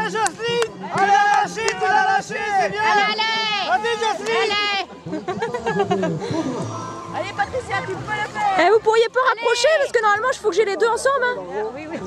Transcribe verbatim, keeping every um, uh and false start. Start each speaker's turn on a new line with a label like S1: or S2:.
S1: Allez Jocelyne. Allez la lâcher, tu l'as lâché, c'est bien.
S2: Allez,
S1: allez. Vas-y Jocelyne.
S2: allez.
S3: Allez Patricia, tu peux le faire.
S2: Eh, vous pourriez pas rapprocher parce que normalement, il faut que j'ai les deux ensemble. Hein.
S3: Oui, oui.